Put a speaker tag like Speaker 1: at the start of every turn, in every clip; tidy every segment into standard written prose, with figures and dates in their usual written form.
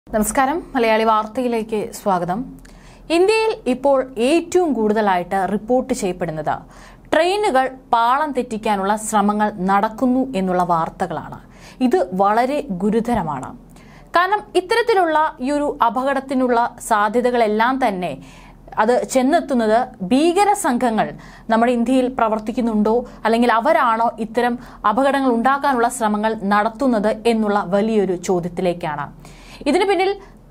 Speaker 1: നമസ്കാരം മലയാളി വാർത്തയിലേക്ക് സ്വാഗതം. ഇന്ത്യയിൽ ഇപ്പോൾ ഏറ്റവും കൂടുതലായിട്ട് റിപ്പോർട്ട് ചെയ്യപ്പെടുന്നത് ട്രെയിനുകൾ പാളം തെറ്റിക്കാനുള്ള ശ്രമങ്ങൾ നടക്കുന്നു എന്നുള്ള വാർത്തകളാണ്. ഇത് വളരെ ഗുരുതരമാണ്. കാരണം ഇത്തരത്തിലുള്ള ഈ ഒരു അപകടത്തിനുള്ള സാധ്യതകളെല്ലാം തന്നെ അത് ചെന്നെത്തുന്നത് ഭീകര സംഘങ്ങൾ നമ്മുടെ ഇന്ത്യയിൽ പ്രവർത്തിക്കുന്നുണ്ടോ അല്ലെങ്കിൽ അവരാണോ ഇത്തരം അപകടങ്ങൾ ഉണ്ടാക്കാനുള്ള ശ്രമങ്ങൾ നടത്തുന്നത് എന്നുള്ള വലിയൊരു ചോദ്യത്തിലേക്കാണ്. ഇതിനു പിന്നിൽ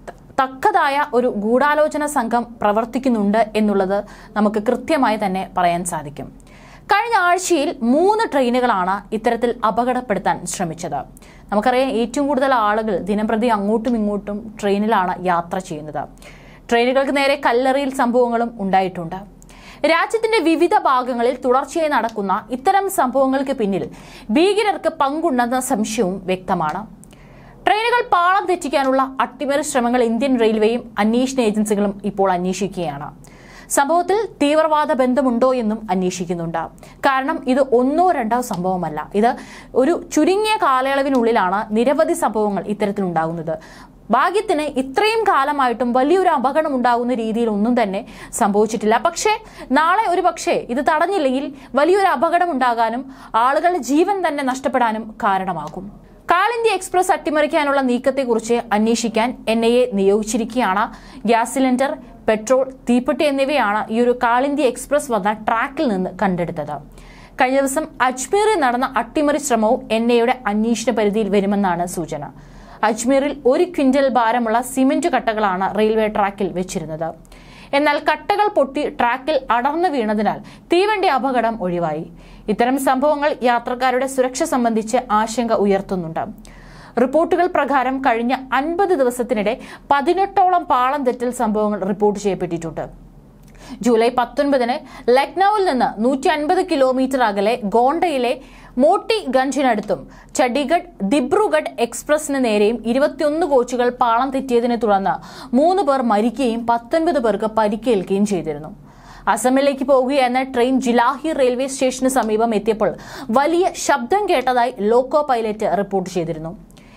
Speaker 1: തക്കതായ ഒരു ഗൂഢാലോചന സംഘം പ്രവർത്തിക്കുന്നുണ്ട് എന്നുള്ളത് നമുക്ക് കൃത്യമായി തന്നെ പറയാൻ സാധിക്കും. കഴിഞ്ഞ ആഴ്ചയിൽ 3 ട്രെയിനുകളാണ് ഇത്തരത്തിൽ അപകടപ്പെടുത്താൻ ശ്രമിച്ചത്. നമുക്കറിയാം, ഏറ്റവും കൂടുതൽ ആളുകൾ ദിനംപ്രതി അങ്ങോട്ടും ഇങ്ങോട്ടും ട്രെയിനിലാണ് യാത്ര ചെയ്യുന്നത്. ട്രെയിനുകൾക്ക് നേരെ കല്ലെറിയൽ സംഭവങ്ങളും ഉണ്ടായിട്ടുണ്ട്. രാജ്യത്തിന്റെ വിവിധ ഭാഗങ്ങളിൽ തുടർച്ചയായി നടക്കുന്ന ഇത്തരം സംഭവങ്ങൾക്ക് പിന്നിൽ ഭീകരർക്ക് പങ്കുണ്ടെന്ന സംശയവും വ്യക്തമാണ്. ട്രെയിനുകൾ പാളം തെറ്റിക്കാനുള്ള അട്ടിമറി ശ്രമങ്ങൾ ഇന്ത്യൻ റെയിൽവേയും അന്വേഷണ ഏജൻസികളും ഇപ്പോൾ അന്വേഷിക്കുകയാണ്. സംഭവത്തിൽ തീവ്രവാദ ബന്ധമുണ്ടോ എന്നും അന്വേഷിക്കുന്നുണ്ട്. കാരണം ഇത് ഒന്നോ രണ്ടോ സംഭവമല്ല, ഇത് ഒരു ചുരുങ്ങിയ കാലയളവിനുള്ളിലാണ് നിരവധി സംഭവങ്ങൾ ഇത്തരത്തിലുണ്ടാകുന്നത്. ഭാഗ്യത്തിന് ഇത്രയും കാലമായിട്ടും വലിയൊരു അപകടം ഉണ്ടാകുന്ന രീതിയിൽ ഒന്നും തന്നെ സംഭവിച്ചിട്ടില്ല. പക്ഷേ നാളെ ഒരു പക്ഷേ ഇത് തടഞ്ഞില്ലെങ്കിൽ വലിയൊരു അപകടം ഉണ്ടാകാനും ആളുകളുടെ ജീവൻ തന്നെ നഷ്ടപ്പെടാനും കാരണമാകും. കാൾ ഇന്ത്യ എക്സ്പ്രസ് അട്ടിമറിക്കാനുള്ള നീക്കത്തെക്കുറിച്ച് അന്വേഷിക്കാൻ NIA നിയോഗിച്ചിരിക്കുകയാണ്. ഗ്യാസ് സിലിണ്ടർ, പെട്രോൾ, തീപ്പെട്ടി എന്നിവയാണ് ഈ ഒരു കാൾ ഇന്ത്യ എക്സ്പ്രസ് വന്ന ട്രാക്കിൽ നിന്ന് കണ്ടെടുത്തത്. കഴിഞ്ഞ ദിവസം അജ്മീറിൽ നടന്ന അട്ടിമറി ശ്രമവും NIAയുടെ അന്വേഷണ പരിധിയിൽ വരുമെന്നാണ് സൂചന. അജ്മീറിൽ 1 ക്വിന്റൽ ഭാരമുള്ള സിമന്റ് കട്ടകളാണ് റെയിൽവേ ട്രാക്കിൽ വെച്ചിരുന്നത്. എന്നാൽ കട്ടകൾ പൊട്ടി ട്രാക്കിൽ അടർന്നു വീണതിനാൽ തീവണ്ടി അപകടം ഒഴിവായി. ഇത്തരം സംഭവങ്ങൾ യാത്രക്കാരുടെ സുരക്ഷ സംബന്ധിച്ച് ആശങ്ക ഉയർത്തുന്നുണ്ട്. റിപ്പോർട്ടുകൾ പ്രകാരം കഴിഞ്ഞ 50 ദിവസത്തിനിടെ 18ഓളം പാളം തെറ്റൽ സംഭവങ്ങൾ റിപ്പോർട്ട് ചെയ്യപ്പെട്ടിട്ടുണ്ട്. ജൂലൈ 19 ലക്നൌവിൽ നിന്ന് 150 കിലോമീറ്റർ അകലെ ഗോണ്ടയിലെ മോട്ടി ഗഞ്ചിനടുത്തും ചണ്ഡീഗഡ് ദിബ്രുഗഡ് എക്സ്പ്രസിന് നേരെയും 21 കോച്ചുകൾ പാളം തെറ്റിയതിനെ തുടർന്ന് 3 പേർ മരിക്കുകയും 19 പേർക്ക് പരിക്കേൽക്കുകയും ചെയ്തിരുന്നു. അസമിലേക്ക് പോകുകയെന്ന ട്രെയിൻ ജിലാഹി റെയിൽവേ സ്റ്റേഷന് സമീപം എത്തിയപ്പോൾ വലിയ ശബ്ദം കേട്ടതായി ലോക്കോ പൈലറ്റ് റിപ്പോർട്ട് ചെയ്തിരുന്നു.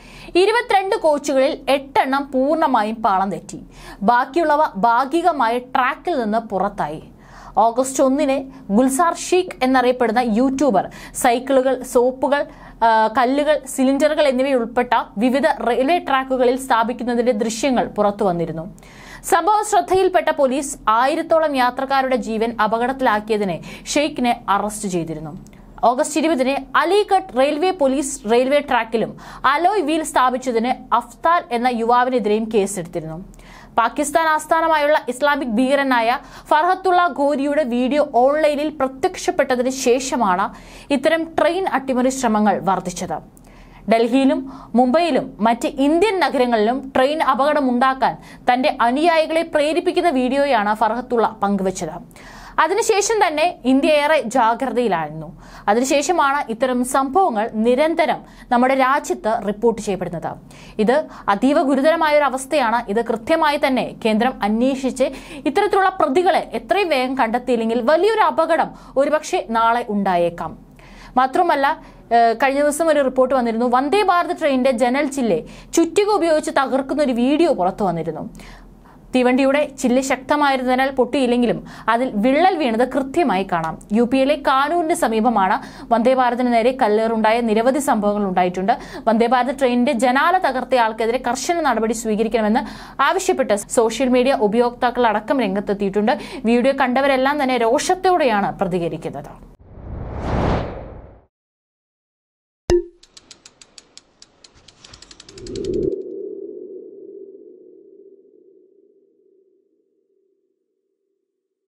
Speaker 1: 22 കോച്ചുകളിൽ 8 എണ്ണം പൂർണ്ണമായും പാളം തെറ്റി. ബാക്കിയുള്ളവ ഭാഗികമായി ട്രാക്കിൽ നിന്ന് പുറത്തായി. ഓഗസ്റ്റ് 1 ഗുൽസാർ ഷീഖ് എന്നറിയപ്പെടുന്ന യൂട്യൂബർ സൈക്കിളുകൾ, സോപ്പുകൾ, കല്ലുകൾ, സിലിണ്ടറുകൾ എന്നിവയുൾപ്പെട്ട വിവിധ റെയിൽവേ ട്രാക്കുകളിൽ സ്ഥാപിക്കുന്നതിന്റെ ദൃശ്യങ്ങൾ പുറത്തു വന്നിരുന്നു. സംഭവം ശ്രദ്ധയിൽപ്പെട്ട പോലീസ് 1000ഓളം യാത്രക്കാരുടെ ജീവൻ അപകടത്തിലാക്കിയതിന് ഷെയ്ഖിനെ അറസ്റ്റ് ചെയ്തിരുന്നു. August 20 Aligarh railway police railway ട്രാക്കിലും അലോയ് വീൽ സ്ഥാപിച്ചതിന് അഫ്താൽ എന്ന യുവാവിനെതിരെയും കേസെടുത്തിരുന്നു. പാകിസ്ഥാൻ ആസ്ഥാനമായുള്ള ഇസ്ലാമിക് ഭീകരനായ ഫർഹത്തുള്ള ഘോരിയുടെ വീഡിയോ ഓൺലൈനിൽ പ്രത്യക്ഷപ്പെട്ടതിന് ശേഷമാണ് ഇത്തരം ട്രെയിൻ അട്ടിമറി ശ്രമങ്ങൾ വർദ്ധിച്ചത്. ഡൽഹിയിലും മുംബൈയിലും മറ്റ് ഇന്ത്യൻ നഗരങ്ങളിലും ട്രെയിൻ അപകടമുണ്ടാക്കാൻ തന്റെ അനുയായികളെ പ്രേരിപ്പിക്കുന്ന വീഡിയോയാണ് ഫർഹത്തുള്ള പങ്കുവച്ചത്. അതിനുശേഷം തന്നെ ഇന്ത്യ ഏറെ ജാഗ്രതയിലായിരുന്നു. അതിനുശേഷമാണ് ഇത്തരം സംഭവങ്ങൾ നിരന്തരം നമ്മുടെ രാജ്യത്ത് റിപ്പോർട്ട് ചെയ്യപ്പെടുന്നത്. ഇത് അതീവ ഗുരുതരമായ ഒരു അവസ്ഥയാണ്. ഇത് കൃത്യമായി തന്നെ കേന്ദ്രം അന്വേഷിച്ച് ഇത്തരത്തിലുള്ള പ്രതികളെ എത്രയും വേഗം കണ്ടെത്തിയില്ലെങ്കിൽ വലിയൊരു അപകടം ഒരുപക്ഷെ നാളെ ഉണ്ടായേക്കാം. മാത്രമല്ല, കഴിഞ്ഞ ദിവസം ഒരു റിപ്പോർട്ട് വന്നിരുന്നു, വന്ദേ ഭാരത് ട്രെയിനിന്റെ ജനൽ ചില്ല് ചുറ്റിക ഉപയോഗിച്ച് തകർക്കുന്ന ഒരു വീഡിയോ പുറത്തു വന്നിരുന്നു. തീവണ്ടിയുടെ ചില്ല് ശക്തമായിരുന്നതിനാൽ പൊട്ടിയില്ലെങ്കിലും അതിൽ വിള്ളൽ വീണത് കൃത്യമായി കാണാം. UPയിലെ കാനൂരിന് സമീപമാണ് വന്ദേ ഭാരതിന് നേരെ കല്ലേറുണ്ടായ നിരവധി സംഭവങ്ങൾ ഉണ്ടായിട്ടുണ്ട്. വന്ദേ ഭാരത് ട്രെയിനിന്റെ ജനാല തകർത്തയാൾക്കെതിരെ കർശന നടപടി സ്വീകരിക്കണമെന്ന് ആവശ്യപ്പെട്ട് സോഷ്യൽ മീഡിയ ഉപയോക്താക്കൾ അടക്കം രംഗത്തെത്തിയിട്ടുണ്ട്. വീഡിയോ കണ്ടവരെല്ലാം തന്നെ രോഷത്തോടെയാണ് പ്രതികരിക്കുന്നത്.